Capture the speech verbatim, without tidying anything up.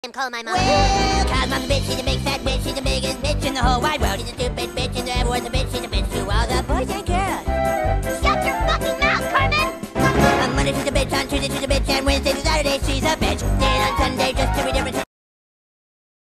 I'm calling my mom. Well, cause mom's a bitch, she's a big fat bitch, she's the biggest bitch in the whole wide world. She's a stupid bitch, and everyone's a bitch, she's a bitch to all the boys and girls. Shut your fucking mouth, Carmen! On Monday she's a bitch, on Tuesday she's a bitch, and Wednesday to Saturday she's a